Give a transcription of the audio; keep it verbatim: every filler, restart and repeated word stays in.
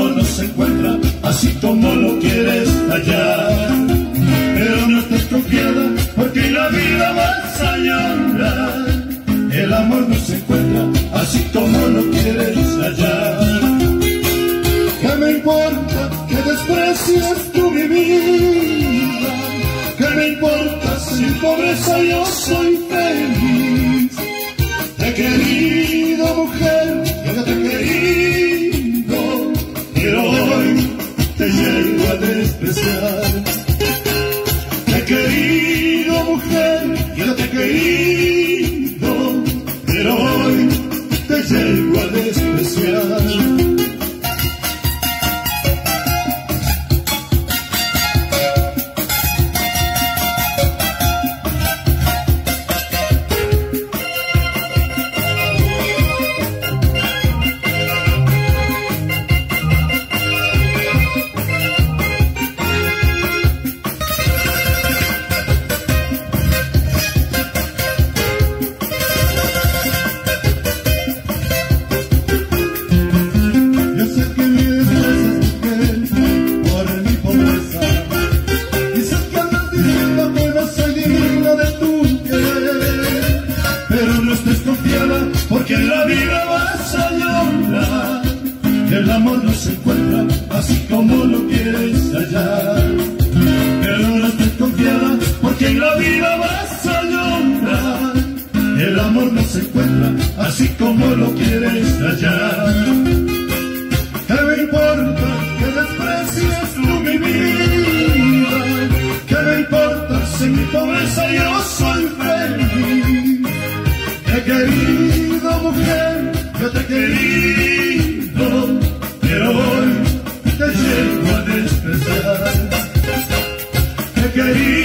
amor no se encuentra así como lo quieres hallar. Pero no estés confiada, porque en la vida vas a llorar. El amor no se encuentra así como lo quieres hallar. ¿Qué me importa que desprecies tú mi vida? ¿Qué me importa si en pobreza yo soy feliz? Te he querido, mujer, yo te he querido, pero hoy te llego a despreciar. Te he querido, mujer, yo te he querido, pero hoy te llego a despreciar. Porque en la vida vas a llorar. El amor no se encuentra así como lo quieres hallar. Pero no estés confiada, porque en la vida vas a llorar. El amor no se encuentra así como lo quieres hallar. ¿Qué me importa que desprecies tú mi vida? ¿Qué me importa si en mi pobreza yo soy feliz? Te he querido, mujer, yo te he querido, pero hoy te llego a despreciar. Te he querido.